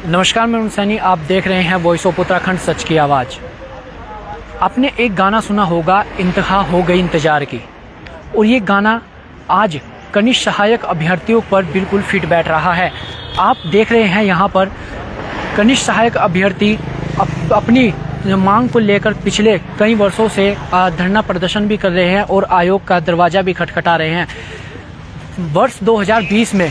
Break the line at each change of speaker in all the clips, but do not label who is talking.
नमस्कार, मैं सैनी। आप देख रहे हैं वॉइस ऑफ उत्तराखंड, सच की आवाज़। आपने एक गाना सुना होगा, इंतहा हो गई इंतजार की, और ये गाना आज कनिष्ठ सहायक अभ्यर्थियों पर बिल्कुल फिट बैठ रहा है। आप देख रहे हैं यहाँ पर कनिष्ठ सहायक अभ्यर्थी अपनी मांग को लेकर पिछले कई वर्षों से धरना प्रदर्शन भी कर रहे हैं और आयोग का दरवाज़ा भी खटखटा रहे हैं। वर्ष 2020 में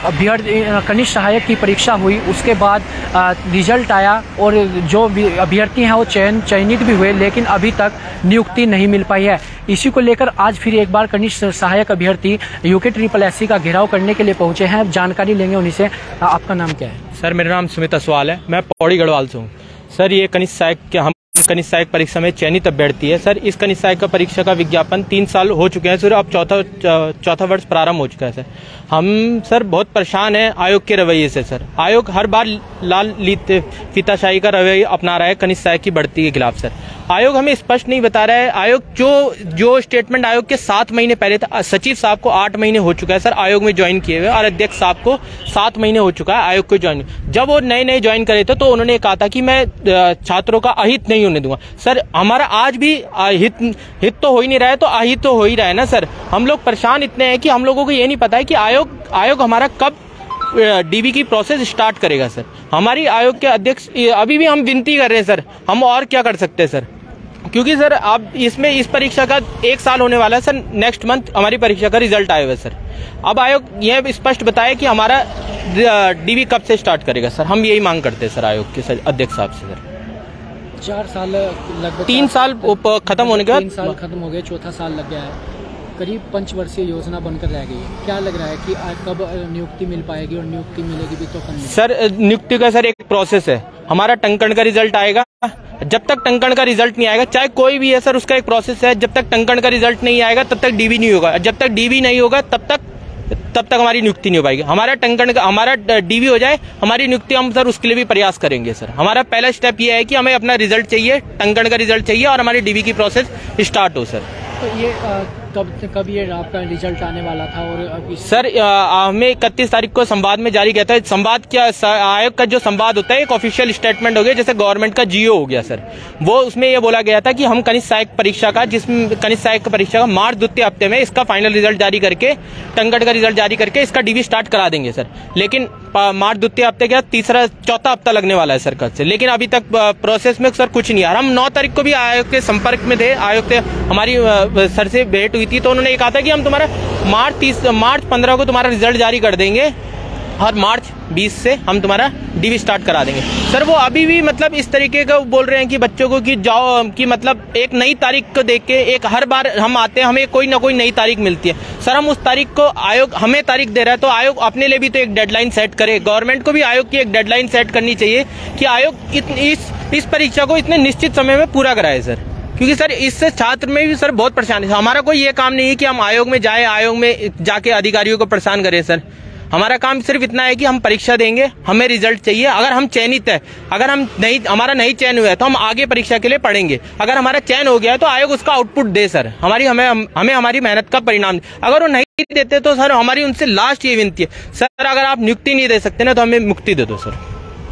कनिष्ठ सहायक की परीक्षा हुई, उसके बाद रिजल्ट आया और जो अभ्यर्थी हैं वो चयनित भी हुए, लेकिन अभी तक नियुक्ति नहीं मिल पाई है। इसी को लेकर आज फिर एक बार कनिष्ठ सहायक अभ्यर्थी UKSSC का घेराव करने के लिए पहुंचे हैं। जानकारी लेंगे उन्हीं से। आपका नाम क्या है?
सर, मेरा नाम सुमित असवाल है, मैं पौड़ी गढ़वाल से हूँ। सर, ये कनिष्ठ सहायक परीक्षा में चयनित अभ्यर्थी है। सर, इस कनिष्ठ सहायक परीक्षा का विज्ञापन 3 साल हो चुके हैं सर, अब चौथा वर्ष प्रारंभ हो चुका है। सर, हम सर बहुत परेशान हैं आयोग के रवैये से। सर, आयोग हर बार लाल फीताशाही का रवैया अपना रहा है कनिष्ठ सहायक की बढ़ती के खिलाफ। सर, आयोग हमें स्पष्ट नहीं बता रहा है। आयोग जो स्टेटमेंट आयोग के 7 महीने पहले था, सचिव साहब को 8 महीने हो चुका है सर आयोग में ज्वाइन किए हुए, और अध्यक्ष साहब को 7 महीने हो चुका है आयोग को ज्वाइन। जब वो नए ज्वाइन करे थे तो उन्होंने कहा था कि मैं छात्रों का अहित नहीं होने दूंगा। सर, हमारा आज भी हित तो हो ही नहीं रहा है, तो अहित तो हो ही रहा है ना। सर, हम लोग परेशान इतने हैं कि हम लोगों को ये नहीं पता है कि आयोग हमारा कब DB की प्रोसेस स्टार्ट करेगा। सर, हमारी आयोग के अध्यक्ष अभी भी हम विनती कर रहे हैं सर, हम और क्या कर सकते हैं सर, क्योंकि सर अब इस परीक्षा का 1 साल होने वाला है सर। नेक्स्ट मंथ हमारी परीक्षा का रिजल्ट आएगा सर। अब आयोग यह स्पष्ट बताए कि हमारा DB कब से स्टार्ट करेगा। सर, हम यही मांग करते हैं सर आयोग के अध्यक्ष साहब से। सर,
4 साल लगभग
3 साल खत्म होने के बाद
3 साल खत्म हो गए, चौथा साल लग गया है। करीब पंचवर्षीय योजना बनकर रह गई है। क्या लग रहा है कि कब नियुक्ति मिल पाएगी, और नियुक्ति मिलेगी भी तो कब?
सर, नियुक्ति का सर एक प्रोसेस है। हमारा टंकण का रिजल्ट आएगा, जब तक टंकण का रिजल्ट नहीं आएगा, चाहे कोई भी है सर, उसका एक प्रोसेस है। जब तक टंकण का रिजल्ट नहीं आएगा तब तक DB नहीं होगा, जब तक DB नहीं होगा तब तक हमारी नियुक्ति नहीं हो पाएगी। हमारा DB हो जाए, हमारी नियुक्ति हम सर उसके लिए भी प्रयास करेंगे। सर, हमारा पहला स्टेप ये है कि हमें अपना रिजल्ट चाहिए, टंकण का रिजल्ट चाहिए, और हमारी DB की प्रोसेस स्टार्ट हो। सर,
तो ये कब ये आपका रिजल्ट आने वाला था? और
सर, हमें 31 तारीख को संवाद में जारी किया था। संवाद क्या, आयोग का जो संवाद होता है एक ऑफिशियल स्टेटमेंट हो गया, जैसे गवर्नमेंट का GO हो गया सर। वो उसमें ये बोला गया था कि हम कनिष्ठ सहायक परीक्षा का मार्च द्वितीय हफ्ते में इसका फाइनल रिजल्ट जारी करके, टंकण का रिजल्ट जारी करके इसका DB स्टार्ट करा देंगे सर। लेकिन मार्च द्वितीय हफ्ते के चौथा हफ्ता लगने वाला है सर कल से, लेकिन अभी तक प्रोसेस में सर कुछ नहीं आ रहा। हम 9 तारीख को भी आयोग के संपर्क में थे, आयोग से हमारी सर से भेंट हुई थी, तो उन्होंने कहा था कि हम तुम्हारा मार्च 15 को तुम्हारा रिजल्ट जारी कर देंगे, और मार्च 20 से हम तुम्हारा DB स्टार्ट करा देंगे। सर, वो अभी भी मतलब इस तरीके का बोल रहे हैं कि बच्चों को कि जाओ, कि मतलब एक नई तारीख को देख के, एक हर बार हम आते हैं हमें कोई ना कोई नई तारीख मिलती है। सर, हम उस तारीख को, आयोग हमें तारीख दे रहा है तो आयोग अपने लिए भी तो एक डेडलाइन सेट करे। गवर्नमेंट को भी आयोग की एक डेडलाइन सेट करनी चाहिए कि आयोग इस परीक्षा को इतने निश्चित समय में पूरा कराए सर, क्योंकि सर इससे छात्र में भी सर बहुत परेशानी है। हमारा कोई ये काम नहीं है कि हम आयोग में जाए, आयोग में जाके अधिकारियों को परेशान करें सर। हमारा काम सिर्फ इतना है कि हम परीक्षा देंगे, हमें रिजल्ट चाहिए। अगर हम चयनित है, अगर हमारा नहीं चयन हुआ है तो हम आगे परीक्षा के लिए पढ़ेंगे। अगर हमारा चयन हो गया है तो आयोग उसका आउटपुट दे सर, हमें हमारी मेहनत का परिणाम। अगर वो नहीं देते तो सर हमारी उनसे लास्ट ये विनती है, सर अगर आप नियुक्ति नहीं दे सकते ना तो हमें मुक्ति दे दो सर।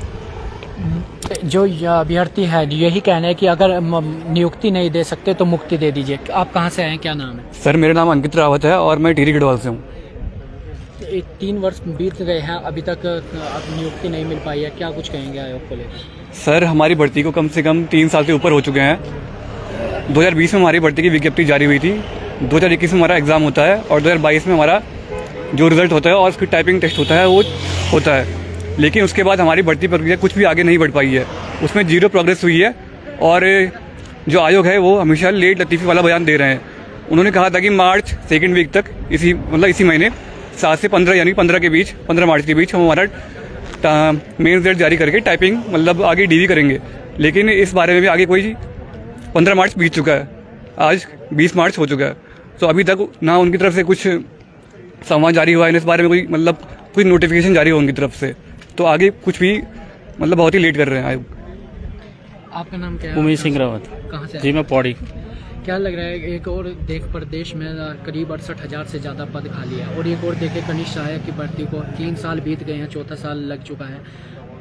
जो अभ्यर्थी है यही कहना है कि अगर नियुक्ति नहीं दे सकते तो मुक्ति दे दीजिए। आप कहाँ से आए, क्या नाम है?
सर, मेरा नाम अंकित रावत है और मैं टिहरी गढ़वाल से हूँ।
3 वर्ष बीत गए हैं, अभी तक नियुक्ति नहीं मिल पाई है, क्या कुछ कहेंगे आयोग को लेकर?
सर, हमारी भर्ती को कम से कम 3 साल से ऊपर हो चुके हैं। 2020 में हमारी भर्ती की विज्ञप्ति जारी हुई थी, 2021 में हमारा एग्ज़ाम होता है, और 2022 में हमारा जो रिजल्ट होता है और उसकी टाइपिंग टेस्ट होता है वो होता है। लेकिन उसके बाद हमारी भर्ती प्रक्रिया कुछ भी आगे नहीं बढ़ पाई है, उसमें 0 प्रोग्रेस हुई है। और जो आयोग है वो हमेशा लेट लतीफ़ी वाला बयान दे रहे हैं। उन्होंने कहा था कि मार्च 2nd वीक तक, इसी महीने 7 से 15 यानी 15 के बीच, 15 मार्च के बीच हम हमारा मेन रिजल्ट जारी करके टाइपिंग मतलब आगे DB करेंगे। लेकिन इस बारे में भी आगे कोई 15 मार्च बीत चुका है, आज 20 मार्च हो चुका है, तो अभी तक ना उनकी तरफ से कुछ संवाद जारी हुआ है, इस बारे में कोई नोटिफिकेशन जारी हो उनकी तरफ से। तो आगे कुछ भी बहुत ही लेट कर रहे हैं आयोग।
आपका नाम क्या है?
उमेश सिंह रावत।
कहाँ से?
जी, मैं पौड़ी।
क्या लग रहा है, एक और प्रदेश में करीब 68,000 से ज़्यादा पद खाली है, और एक और देखे कनिष्ठ सहायक की भर्ती को 3 साल बीत गए हैं, चौथा साल लग चुका है।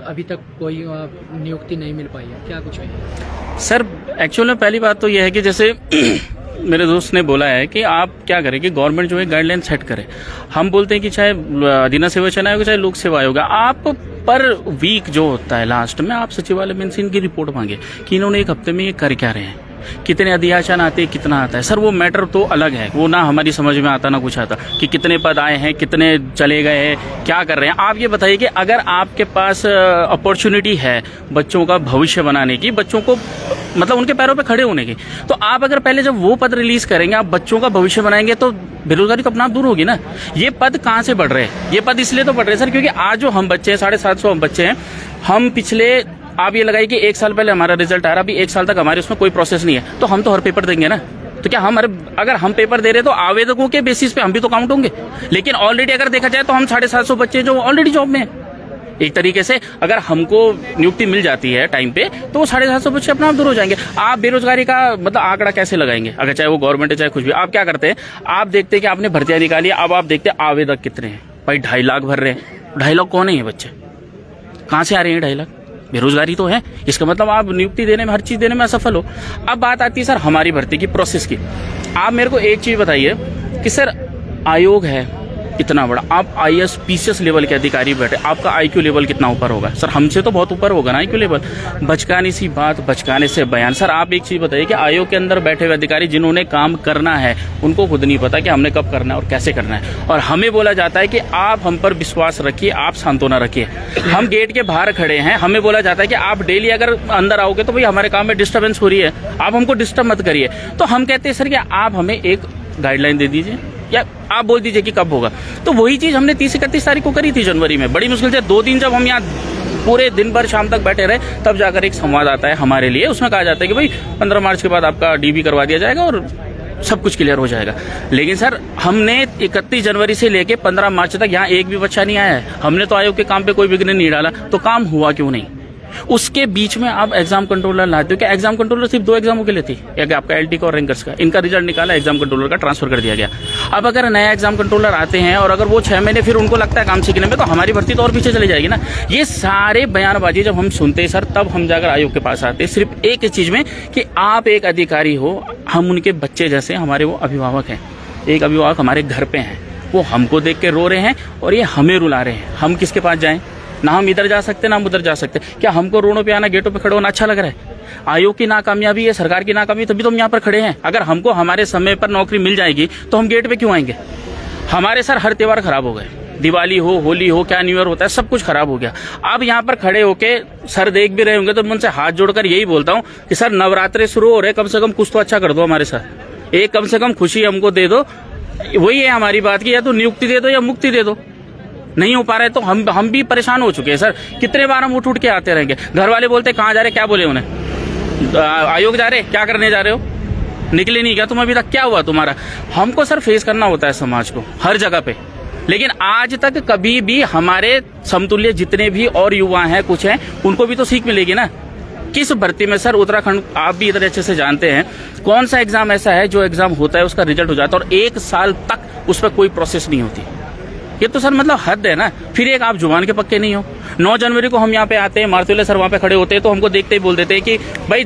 अभी तक कोई नियुक्ति नहीं मिल पाई है, क्या कुछ है?
सर एक्चुअल में पहली बात तो यह है कि जैसे मेरे दोस्त ने बोला है कि आप क्या करें कि गवर्नमेंट जो है गाइडलाइन सेट करे। हम बोलते हैं कि चाहे अधीना सेवा चयन आयोग चाहे लोक सेवा आयोग, आप पर वीक जो होता है लास्ट में आप सचिवालय में इनकी रिपोर्ट मांगे कि इन्होंने एक हफ्ते में ये कर क्या रहे हैं, कितने अधियाचन आते हैं, कितना आता है। सर वो मैटर तो अलग है, वो ना हमारी समझ में आता ना कुछ आता कि कितने पद आए हैं, कितने चले गए हैं, क्या कर रहे हैं। आप ये बताइए कि अगर आपके पास अपॉर्चुनिटी है बच्चों का भविष्य बनाने की, बच्चों को मतलब उनके पैरों पे खड़े होने की, तो आप अगर पहले जब वो पद रिलीज करेंगे, आप बच्चों का भविष्य बनाएंगे, तो बेरोजगारी तो अपना आप दूर होगी ना। ये पद कहाँ से बढ़ रहे हैं? ये पद इसलिए तो बढ़ रहे हैं सर क्योंकि आज जो हम बच्चे हैं 750 हम बच्चे हैं, हम पिछले आप ये लगाइए कि 1 साल पहले हमारा रिजल्ट आ रहा, अभी 1 साल तक हमारे उसमें कोई प्रोसेस नहीं है, तो हम तो हर पेपर देंगे ना। तो क्या हम अगर हम पेपर दे रहे तो आवेदकों के बेसिस पे हम भी तो काउंट होंगे। लेकिन ऑलरेडी अगर देखा जाए तो हम 750 बच्चे जो ऑलरेडी जॉब में हैं। एक तरीके से अगर हमको नियुक्ति मिल जाती है टाइम पे तो वो 750 बच्चे अपना आप दूर हो जाएंगे। आप बेरोजगारी का मतलब आंकड़ा कैसे लगाएंगे? अगर चाहे वो गवर्नमेंट है चाहे कुछ भी, आप क्या करते हैं, आप देखते हैं कि आपने भर्तियां निकाली, अब आप देखते हैं आवेदक कितने हैं। भाई 2.5 लाख भर रहे हैं, 2.5 लाख कौन है ये बच्चे? कहाँ से आ रहे हैं 2.5 लाख? बेरोजगारी तो है। इसका मतलब आप नियुक्ति देने में, हर चीज देने में असफल हो। अब बात आती है सर हमारी भर्ती की प्रोसेस की। आप मेरे को एक चीज बताइए कि सर आयोग है इतना बड़ा, आप IAS PCS लेवल के अधिकारी बैठे, आपका IQ लेवल कितना ऊपर होगा? सर हमसे तो बहुत ऊपर होगा ना IQ लेवल। बचकाने सी बात, बचकाने से बयान। सर आप एक चीज बताइए कि आयोग के अंदर बैठे हुए अधिकारी जिन्होंने काम करना है उनको खुद नहीं पता कि हमने कब करना है और कैसे करना है, और हमें बोला जाता है कि आप हम पर विश्वास रखिए, आप सांत्वना रखिए। हम गेट के बाहर खड़े हैं, हमें बोला जाता है कि आप डेली अगर अंदर आओगे तो भाई हमारे काम में डिस्टर्बेंस हो रही है, आप हमको डिस्टर्ब मत करिए। तो हम कहते हैं सर कि आप हमें एक गाइडलाइन दे दीजिए या आप बोल दीजिए कि कब होगा। तो वही चीज हमने 30-31 तारीख को करी थी जनवरी में। बड़ी मुश्किल से 2 दिन जब हम यहाँ पूरे दिन भर शाम तक बैठे रहे, तब जाकर एक संवाद आता है हमारे लिए। उसमें कहा जाता है कि भाई 15 मार्च के बाद आपका DB करवा दिया जाएगा और सब कुछ क्लियर हो जाएगा। लेकिन सर हमने 31 जनवरी से लेके 15 मार्च तक यहाँ एक भी बच्चा नहीं आया है। हमने तो आयोग के काम पे कोई विघ्न नहीं डाला, तो काम हुआ क्यों नहीं? उसके बीच में आप एग्जाम कंट्रोलर लाते हो। क्या एग्जाम कंट्रोलर सिर्फ 2 एग्जामों के लिए थी? एक आपका LT का और रैंकर्स का, इनका रिजल्ट निकाला, एग्जाम कंट्रोलर का ट्रांसफर कर दिया गया। अब अगर नया एग्जाम कंट्रोलर आते हैं और अगर वो 6 महीने फिर उनको लगता है काम सीखने में, तो हमारी भर्ती तो और पीछे चली जाएगी ना। ये सारे बयानबाजी जब हम सुनते हैं सर, तब हम जाकर आयोग के पास आते हैं सिर्फ एक चीज में कि आप एक अधिकारी हो, हम उनके बच्चे जैसे, हमारे वो अभिभावक हैं। एक अभिभावक हमारे घर पे हैं, वो हमको देख के रो रहे हैं और ये हमें रुला रहे हैं। हम किसके पास जाएं? ना हम इधर जा सकते ना हम उधर जा सकते। क्या हमको रोडों पे आना, गेटों पे खड़े होना अच्छा लग रहा है? आयोग की नाकामयाबी है, सरकार की नाकामयाबी, तभी तो हम यहाँ पर खड़े हैं। अगर हमको हमारे समय पर नौकरी मिल जाएगी तो हम गेट पे क्यों आएंगे? हमारे सर हर त्योहार खराब हो गए, दिवाली हो, होली हो, क्या न्यू ईयर होता है, सब कुछ खराब हो गया। अब यहाँ पर खड़े होके सर देख भी रहे होंगे तो मैं उनसे हाथ जोड़कर यही बोलता हूँ कि सर नवरात्रे शुरू हो रहे, कम से कम कुछ तो अच्छा कर दो हमारे साथ, एक कम से कम खुशी हमको दे दो। वही है हमारी बात की, या तो नियुक्ति दे दो या मुक्ति दे दो। नहीं हो पा रहा है तो हम भी परेशान हो चुके हैं सर। कितने बार हम उठ के आते रहेंगे। घर वाले बोलते कहाँ जा रहे, क्या बोले उन्हें? आयोग जा रहे, क्या करने जा रहे हो? निकले नहीं क्या तुम अभी तक? क्या हुआ तुम्हारा? हमको सर फेस करना होता है समाज को हर जगह पे। लेकिन आज तक कभी भी हमारे समतुल्य जितने भी और युवा हैं, कुछ हैं, उनको भी तो सीख मिलेगी ना। किस भर्ती में सर उत्तराखंड, आप भी इधर अच्छे से जानते हैं, कौन सा एग्जाम ऐसा है जो एग्जाम होता है उसका रिजल्ट हो जाता है और 1 साल तक उस पर कोई प्रोसेस नहीं होती? ये तो सर मतलब हद है ना। फिर एक आप जुबान के पक्के नहीं हो। 9 जनवरी को हम यहाँ पे आते हैं, मारुतियोले सर वहाँ पे खड़े होते हैं, तो हमको देखते ही बोल देते हैं कि भाई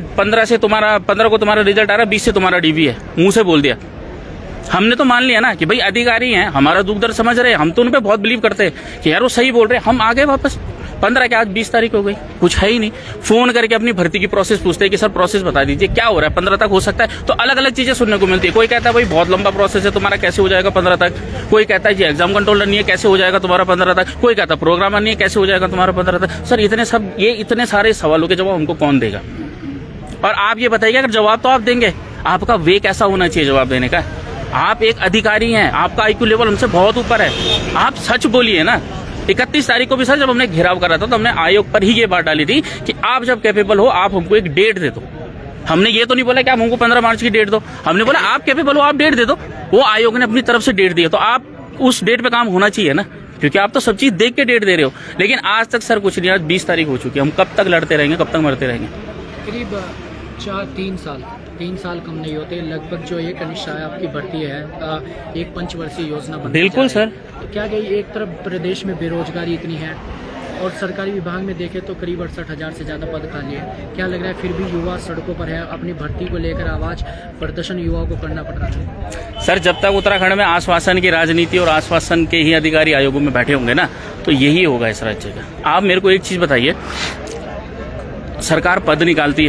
15 को तुम्हारा रिजल्ट आ रहा है, 20 से तुम्हारा DB है। मुंह से बोल दिया। हमने तो मान लिया ना कि भाई अधिकारी हैं, हमारा दुख दर्द समझ रहे हैं, हम तो उन पे बहुत बिलीव करते हैं कि यार वो सही बोल रहे हैं। हम आ गए वापस 15 के, आज 20 तारीख हो गई, कुछ है ही नहीं। फोन करके अपनी भर्ती की प्रोसेस पूछते हैं कि सर प्रोसेस बता दीजिए क्या हो रहा है, 15 तक हो सकता है। तो अलग अलग चीजें सुनने को मिलती है। कोई कहता है भाई बहुत लंबा प्रोसेस है तुम्हारा, कैसे हो जाएगा 15 तक। कोई कहता है जी एग्जाम कंट्रोलर नहीं है, कैसे हो जाएगा तुम्हारा 15 तक। कोई कहता है प्रोग्रामर नहीं है, कैसे हो जाएगा तुम्हारा 15 तक। सर इतने सारे सवालों के जवाब हमको कौन देगा? और आप ये बताइए, अगर जवाब तो आप देंगे, आपका वे कैसा होना चाहिए जवाब देने का? आप एक अधिकारी हैं, आपका IQ लेवल हमसे बहुत ऊपर है, आप सच बोलिए ना। 31 तारीख को भी सर जब हमने घेराव करा था तो हमने आयोग पर ही ये बात डाली थी कि आप जब कैपेबल हो आप हमको एक डेट दे दो। हमने ये तो नहीं बोला कि आप हमको 15 मार्च की डेट दो, हमने बोला आप कैपेबल हो, आप डेट दे दो। वो आयोग ने अपनी तरफ से डेट दी है, तो आप उस डेट पे काम होना चाहिए ना, क्योंकि आप तो सब चीज देख के डेट दे रहे हो। लेकिन आज तक सर कुछ नहीं। आज 20 तारीख हो चुकी है, हम कब तक लड़ते रहेंगे, कब तक मरते रहेंगे?
करीब 3 साल कम नहीं होते लगभग। जो ये कनिष्ठ आपकी भर्ती है, एक पंचवर्षीय योजना बनने
बिल्कुल सर।
क्या गई, एक तरफ प्रदेश में बेरोजगारी इतनी है, और सरकारी विभाग में देखें तो करीब 68,000 से ज़्यादा पद खाली है। क्या लग रहा है फिर भी युवा सड़कों पर है, अपनी भर्ती को लेकर आवाज़ प्रदर्शन युवाओं को करना पड़ रहा है? सर,
जब तक उत्तराखंड में आश्वासन की राजनीति और आश्वासन के ही अधिकारी आयोगों में बैठे होंगे ना, तो यही होगा इस राज्य का। आप मेरे को एक चीज़ बताइए, सरकार पद निकालती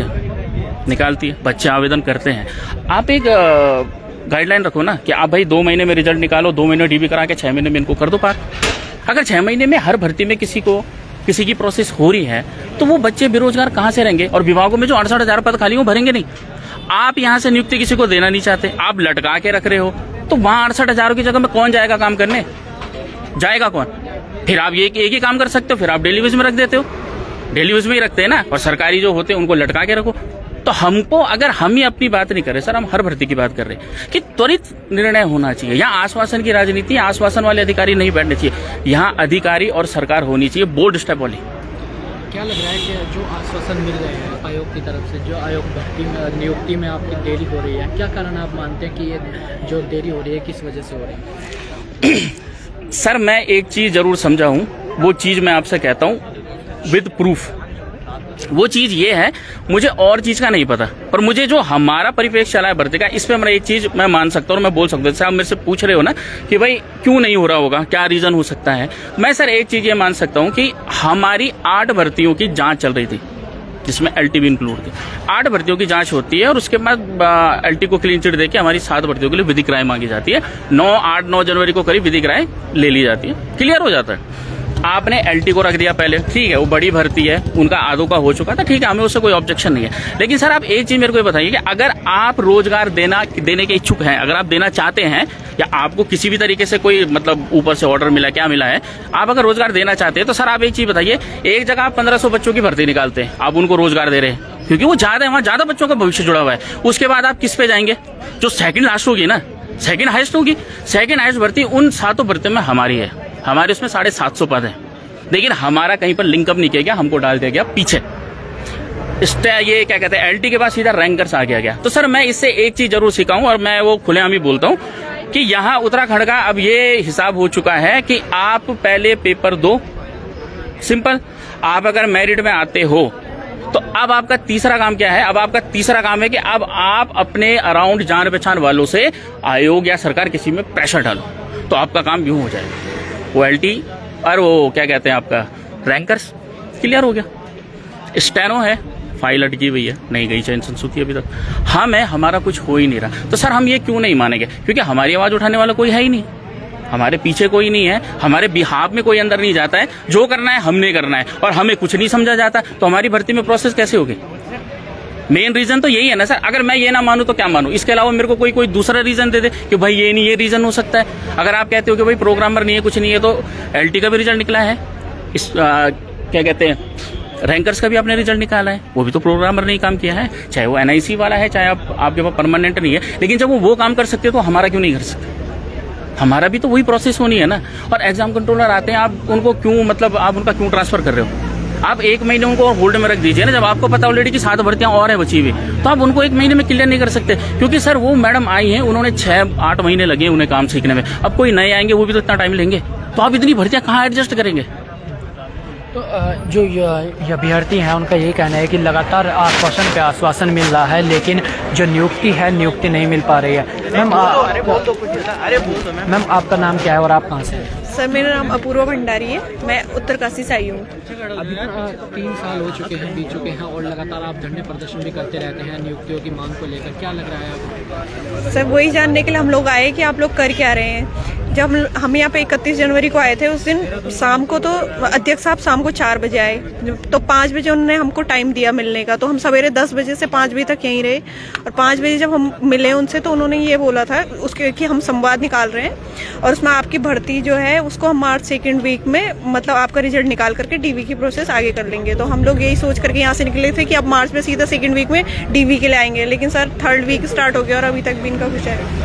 है, बच्चे आवेदन करते हैं, आप एक गाइडलाइन रखो ना कि आप भाई 2 महीने में रिजल्ट निकालो, 2 महीने डीबी करा के 6 महीने में इनको कर दो पार। अगर 6 महीने में हर भर्ती में किसी की प्रोसेस हो रही है तो वो बच्चे बेरोजगार कहाँ से रहेंगे? और विभागों में जो 68,000 पद खाली हो भरेंगे नहीं। आप यहाँ से नियुक्ति किसी को देना नहीं चाहते, आप लटका के रख रहे हो, तो वहाँ 68,000 की जगह में कौन जाएगा काम करने? जाएगा कौन? फिर आप ये एक ही काम कर सकते हो, फिर आप डेली बेस में रख देते हो, डेली बेस में ही रखते हैं ना, और सरकारी जो होते हैं उनको लटका के रखो। तो हमको, अगर हम ही अपनी बात नहीं कर रहे सर, हम हर भर्ती की बात कर रहे हैं कि त्वरित निर्णय होना चाहिए। यहाँ आश्वासन की राजनीति, आश्वासन वाले अधिकारी नहीं बैठने चाहिए, यहाँ अधिकारी और सरकार होनी चाहिए बोल्ड स्टेप वाली।
क्या लग रहा है कि जो आश्वासन मिल रहे हैं आयोग की तरफ से, जो आयोग भर्ती में नियुक्ति में आपकी देरी हो रही है, क्या कारण आप मानते हैं कि ये जो देरी हो रही है किस वजह से हो रही है?
सर, मैं एक चीज जरूर समझा हूँ, वो चीज मैं आपसे कहता हूँ विद प्रूफ। वो चीज ये है, मुझे और चीज का नहीं पता, पर मुझे जो हमारा परिप्रेक्ष्य चला है भर्ती का, इस पे मैं एक चीज मैं मान सकता हूँ और मैं बोल सकता हूँ। जैसे आप मेरे से पूछ रहे हो ना कि भाई क्यों नहीं हो रहा होगा, क्या रीजन हो सकता है, मैं सर एक चीज ये मान सकता हूँ कि हमारी 8 भर्तियों की जांच चल रही थी, जिसमें एलटी भी इंक्लूड थी। 8 भर्तियों की जांच होती है और उसके बाद एलटी को क्लीन चिट देके हमारी 7 भर्तियों के लिए विधिक राय मांगी जाती है। 8-9 जनवरी को करीब विधिक राय ले ली जाती है, क्लियर हो जाता है। आपने एलटी को रख दिया पहले, ठीक है, वो बड़ी भर्ती है, उनका आधों का हो चुका था, ठीक है, हमें उससे कोई ऑब्जेक्शन नहीं है। लेकिन सर आप एक चीज मेरे को बताइए कि अगर आप रोजगार देने के इच्छुक हैं, अगर आप देना चाहते हैं, या आपको किसी भी तरीके से कोई मतलब ऊपर से ऑर्डर मिला, क्या मिला है, आप अगर रोजगार देना चाहते हैं, तो सर आप एक चीज बताइए, एक जगह आप 1500 बच्चों की भर्ती निकालते हैं, आप उनको रोजगार दे रहे हैं क्योंकि वो ज्यादा है, वहां ज्यादा बच्चों का भविष्य जुड़ा हुआ है। उसके बाद आप किस पे जाएंगे? जो सेकंड लास्ट होगी ना, सेकंड हाईएस्ट होगी, सेकंड हाईएस्ट भर्ती उन 7 भर्तियों में हमारी है, हमारे उसमें 750 पद है, लेकिन हमारा कहीं पर लिंकअप नहीं किया गया, हमको डाल दिया गया पीछे। ये क्या कहते हैं, एलटी के बाद सीधा रैंकर्स आ गया। तो सर मैं इससे एक चीज जरूर सीखा हूं, और मैं वो खुलेआम ही बोलता हूं कि यहाँ उत्तराखंड का अब ये हिसाब हो चुका है कि आप पहले पेपर दो, सिंपल। आप अगर मेरिट में आते हो तो अब आपका तीसरा काम क्या है? अब आपका तीसरा काम है कि अब आप अपने अराउंड जान पहचान वालों से आयोग या सरकार किसी में प्रेशर डालो, तो आपका काम यूं हो जाएगा। वो एलटी और वो क्या कहते हैं आपका रैंकर्स क्लियर हो गया, स्टेनो है, फाइल अटकी हुई है, नहीं गई चैन संसूती अभी तक, हम है, हमारा कुछ हो ही नहीं रहा। तो सर हम ये क्यों नहीं मानेंगे? क्योंकि हमारी आवाज उठाने वाला कोई है ही नहीं, हमारे पीछे कोई नहीं है, हमारे बिहाफ में कोई अंदर नहीं जाता है। जो करना है हमने करना है, और हमें कुछ नहीं समझा जाता, तो हमारी भर्ती में प्रोसेस कैसे होगी? मेन रीजन तो यही है ना सर। अगर मैं ये ना मानूं तो क्या मानूं? इसके अलावा मेरे को कोई दूसरा रीजन दे दे कि भाई ये नहीं, ये रीजन हो सकता है। अगर आप कहते हो कि भाई प्रोग्रामर नहीं है, कुछ नहीं है, तो एलटी का भी रिजल्ट निकला है, क्या कहते हैं रैंकर्स का भी आपने रिजल्ट निकाला है, वो भी तो प्रोग्रामर ने ही काम किया है, चाहे वो एनआईसी वाला है, चाहे आपके पास परमानेंट नहीं है। लेकिन जब वो काम कर सकते तो हमारा क्यों नहीं कर सकते? हमारा भी तो वही प्रोसेस होनी है ना। और एग्जाम कंट्रोलर आते हैं, आप उनको क्यों मतलब आप उनका क्यों ट्रांसफर कर रहे हो? आप 1 महीने उनको होल्ड में रख दीजिए ना। जब आपको पता ऑलरेडी कि 7 भर्तियां और है बची हुई, तो आप उनको 1 महीने में क्लियर नहीं कर सकते, क्योंकि सर वो मैडम आई हैं, उन्होंने 6-8 महीने लगे उन्हें काम सीखने में। अब कोई नए आएंगे, वो भी तो इतना टाइम लेंगे, तो आप इतनी भर्तियां कहाँ एडजस्ट करेंगे?
तो जो अभ्यर्थी हैं उनका यही कहना है कि लगातार आश्वासन पे आश्वासन मिल रहा है, लेकिन जो नियुक्ति नहीं मिल पा रही है। मैम आपका नाम क्या है और आप कहाँ से हैं?
सर मेरा नाम अपूर्वा भंडारी है, मैं उत्तरकाशी से आई हूँ।
अभी 3 साल हो चुके हैं, बीत चुके हैं, और लगातार आप धरने प्रदर्शन भी करते रहते हैं नियुक्तियों की मांग को लेकर। क्या लग रहा है आपको?
सर वही जानने के लिए हम लोग आए कि आप लोग कर क्या रहे हैं। जब हम यहाँ पे 31 जनवरी को आए थे, उस दिन शाम को तो अध्यक्ष साहब शाम को 4 बजे आए, तो 5 बजे उन्होंने हमको टाइम दिया मिलने का, तो हम सवेरे 10 बजे से 5 बजे तक यहीं रहे। और 5 बजे जब हम मिले उनसे, तो उन्होंने ये बोला था उसके कि हम संवाद निकाल रहे हैं और उसमें आपकी भर्ती जो है उसको हम मार्च 2nd वीक में मतलब आपका रिजल्ट निकाल करके डीवी की प्रोसेस आगे कर लेंगे। तो हम लोग यही सोच करके यहाँ से निकले थे कि अब मार्च में सीधा 2nd वीक में डीवी के लिए आएंगे, लेकिन सर 3rd वीक स्टार्ट हो गया और अभी तक भी इनका कुछ है।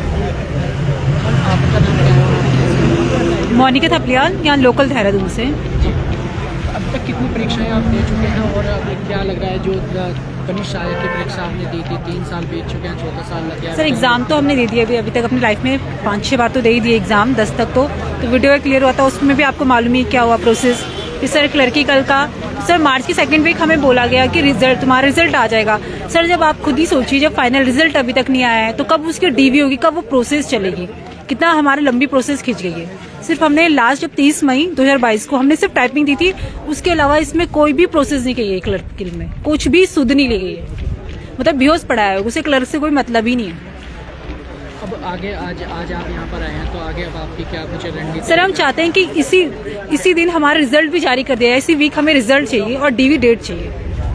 मोनिका थपलियाल, यहाँ लोकल देहरादून से।
अब तक कितनी परीक्षाएं आप दे चुके हैं और अब क्या लग रहा है? जो कनिष्ठ सहायक की परीक्षा आपने दी थी, 3 साल बीत चुके हैं, 14 साल लग गया।
सर एग्जाम तो हमने दे दिया अभी तक अपनी लाइफ में 5-6 बार तो दे ही दिए एग्जाम, 10 तक तो वीडियो क्लियर हुआ था, उसमें भी आपको मालूम ही क्या हुआ प्रोसेस। कि सर क्लर्किकल का सर मार्च की सेकेंड वीक हमें बोला गया कि तुम्हारा रिजल्ट आ जाएगा। सर जब आप खुद ही सोचिए, जब फाइनल रिजल्ट अभी तक नहीं आया है तो कब उसकी डीवी होगी, कब वो प्रोसेस चलेगी, कितना हमारी लंबी प्रोसेस खिंच गई है। सिर्फ हमने लास्ट जब 30 मई 2022 को हमने सिर्फ टाइपिंग दी थी, उसके अलावा इसमें कोई भी प्रोसेस नहीं की है। क्लर्किकल में कुछ भी सुध नहीं ली गई है, मतलब बेहोश पड़ा है, उसे क्लर्क से कोई मतलब ही नहीं है।
अब आगे आज आप यहाँ पर आए हैं तो आगे अब आपकी क्या कुछ रणनीति?
सर हम चाहते हैं कि इसी दिन हमारा रिजल्ट भी जारी कर दिया जाए। इसी वीक हमें रिजल्ट चाहिए और डीवी डेट चाहिए।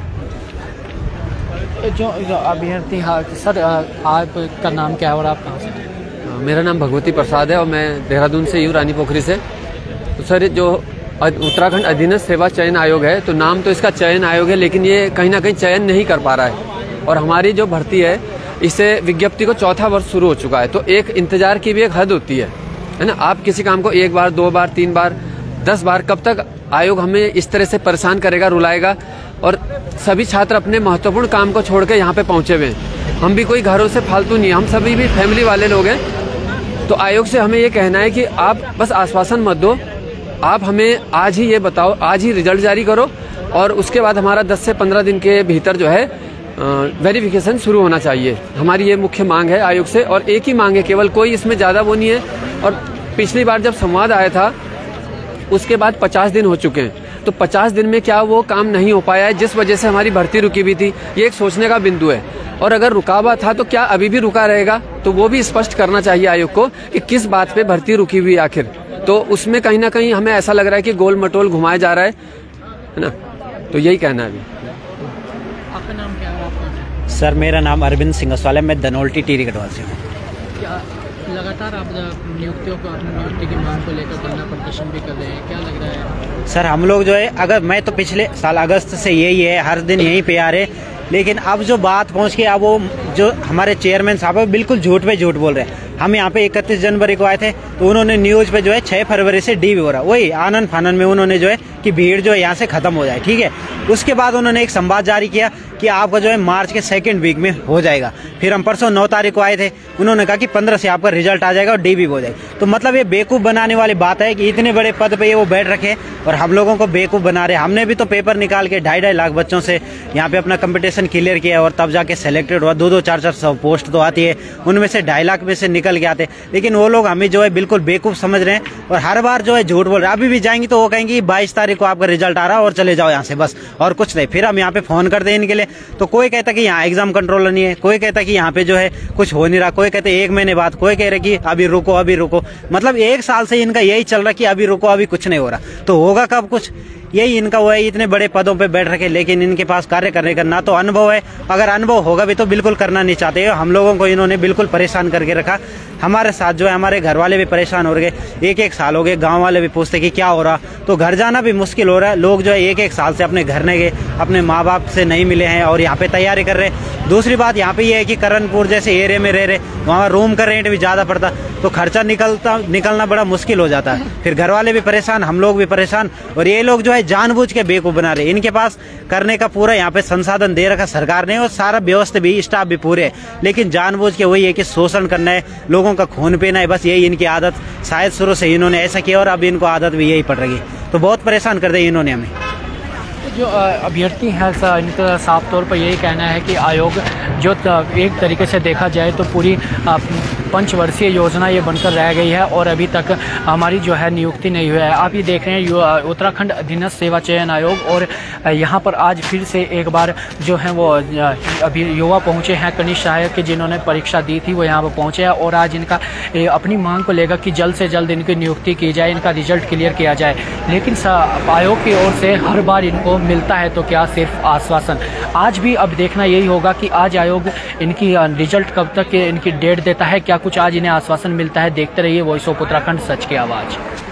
जो अभ्यर्थी, हाँ सर, आपका नाम क्या है और आप कहाँ से?
मेरा नाम भगवती प्रसाद है और मैं देहरादून से हूँ, रानी पोखरी से। तो सर जो उत्तराखंड अधीनस्थ सेवा चयन आयोग है, तो नाम तो इसका चयन आयोग है, लेकिन ये कहीं ना कहीं चयन नहीं कर पा रहा है। और हमारी जो भर्ती है, इससे विज्ञप्ति को चौथा वर्ष शुरू हो चुका है, तो एक इंतजार की भी एक हद होती है ना। आप किसी काम को 1 बार 2 बार 3 बार 10 बार, कब तक आयोग हमें इस तरह से परेशान करेगा, रुलाएगा। और सभी छात्र अपने महत्वपूर्ण काम को छोड़ के यहाँ पे पहुंचे हुए हैं। हम भी कोई घरों से फालतू नहीं, हम सभी भी फैमिली वाले लोग हैं। तो आयोग से हमें ये कहना है कि आप बस आश्वासन मत दो, आप हमें आज ही ये बताओ, आज ही रिजल्ट जारी करो और उसके बाद हमारा 10 से 15 दिन के भीतर जो है वेरिफिकेशन शुरू होना चाहिए। हमारी ये मुख्य मांग है आयोग से, और एक ही मांग है केवल, कोई इसमें ज़्यादा वो नहीं है। और पिछली बार जब संवाद आया था उसके बाद 50 दिन हो चुके हैं, तो 50 दिन में क्या वो काम नहीं हो पाया है जिस वजह से हमारी भर्ती रुकी हुई थी? ये एक सोचने का बिंदु है। और अगर रुका हुआ था तो क्या अभी भी रुका रहेगा? तो वो भी स्पष्ट करना चाहिए आयोग को कि किस बात पे भर्ती रुकी हुई आखिर। तो उसमें कहीं ना कहीं हमें ऐसा लग रहा है कि गोल मटोल घुमाया जा रहा है ना। तो यही कहना है अभी।
आपका नाम क्या है?
सर मेरा नाम अरविंद सिंगसवाल है, मैं धनोल्टी टीरी गढ़वाल से हूँ।
लगातार आप नियुक्तियों को, अपनी नियुक्ति की मांग को लेकर धरना प्रदर्शन भी कर रहे हैं, क्या लग रहा है?
सर हम लोग जो है, अगर मैं तो पिछले साल अगस्त से यही है, हर दिन यहीं पे आ रहे, लेकिन अब जो बात पहुंच के, अब वो जो हमारे चेयरमैन साहब है बिल्कुल झूठ पे झूठ बोल रहे हैं। हम यहाँ पे 31 जनवरी को आए थे तो उन्होंने न्यूज पे जो है 6 फरवरी से डीवी हो रहा, वही आनंद फानन में उन्होंने जो है कि भीड़ जो है यहाँ से खत्म हो जाए, ठीक है। उसके बाद उन्होंने एक संवाद जारी किया कि आपका जो है मार्च के 2nd वीक में हो जाएगा। फिर हम परसों 9 तारीख को आए थे, उन्होंने कहा कि 15 से आपका रिजल्ट आ जाएगा और डीवी हो जाएगी। तो मतलब ये बेवकूफ़ बनाने वाली बात है कि इतने बड़े पद पे ये वो बैठ रखे और हम लोगों को बेवकूफ़ बना रहे। हमने भी तो पेपर निकाल के 2.5 लाख बच्चों से यहाँ पे अपना कंपटीशन क्लियर किया और तब जाके सेलेक्टेड हुआ। 2-2 4-4 सौ पोस्ट तो आती है, उनमें से 2.5 लाख में से निकल के आते, लेकिन वो लोग हमें जो है बिल्कुल बेवकूफ़ समझ रहे हैं और हर बार जो है झूठ बोल रहे हैं। अभी भी जाएंगे तो वो कहेंगे 22 तारीख को आपका रिजल्ट आ रहा है और चले जाओ यहाँ से, बस और कुछ नहीं। फिर हम यहाँ पे फोन करते हैं इनके लिए, तो कोई कहता कि यहाँ एग्जाम कंट्रोलर नहीं है, कोई कहता कि यहाँ पे जो है कुछ हो नहीं रहा, कोई कहते 1 महीने बाद, कोई कह रहे कि अभी रुको अभी रुको। मतलब 1 साल से इनका यही चल रहा कि अभी रुको अभी कुछ नहीं हो रहा, तो होगा कब कुछ? यही इनका वो है, इतने बड़े पदों पे बैठ रखे लेकिन इनके पास कार्य करने का ना तो अनुभव है, अगर अनुभव होगा भी तो बिल्कुल करना नहीं चाहते। हम लोगों को इन्होंने बिल्कुल परेशान करके रखा। हमारे साथ जो है हमारे घर वाले भी परेशान हो गए, 1-1 साल हो गए, गांव वाले भी पूछते कि क्या हो रहा, तो घर जाना भी मुश्किल हो रहा है। लोग जो है 1-1 साल से अपने घर नहीं गए, अपने माँ बाप से नहीं मिले हैं और यहाँ पे तैयारी कर रहे हैं। दूसरी बात यहाँ पे ये है कि करणपुर जैसे एरिया में रह रहे, वहाँ रूम का रेंट भी ज़्यादा पड़ता, तो खर्चा निकलना बड़ा मुश्किल हो जाता है। फिर घर वाले भी परेशान, हम लोग भी परेशान, और ये लोग जो है जानबूझ के बेवकूफ़ बना रहे। इनके पास करने का पूरा यहाँ पे संसाधन दे रखा सरकार ने और सारा व्यवस्था भी, स्टाफ भी पूरे है, लेकिन जानबूझ के वही है कि शोषण करना है, लोगों का खून पीना है, बस यही इनकी आदत। शायद शुरू से इन्होंने ऐसा किया और अब इनको आदत भी यही पड़ रही है, तो बहुत परेशान कर दिया इन्होंने हमें।
जो अभ्यर्थी हैं इनका साफ तौर पर यही कहना है कि आयोग जो एक तरीके से देखा जाए तो पूरी पंचवर्षीय योजना ये बनकर रह गई है और अभी तक हमारी जो है नियुक्ति नहीं हुई है। आप ये देख रहे हैं उत्तराखंड अधीनस्थ सेवा चयन आयोग, और यहाँ पर आज फिर से एक बार जो है वो अभी युवा पहुँचे हैं कनिष्ठ सहायक के, जिन्होंने परीक्षा दी थी वो यहाँ पर पहुँचे हैं और आज इनका अपनी मांग को लेकर कि जल्द से जल्द इनकी नियुक्ति की जाए, इनका रिजल्ट क्लियर किया जाए। लेकिन आयोग की ओर से हर बार इनको मिलता है तो क्या सिर्फ आश्वासन। आज भी अब देखना यही होगा कि आज आयोग इनकी रिजल्ट कब तक इनकी डेट देता है, क्या कुछ आज इन्हें आश्वासन मिलता है। देखते रहिए वॉइस ऑफ उत्तराखंड, सच की आवाज़।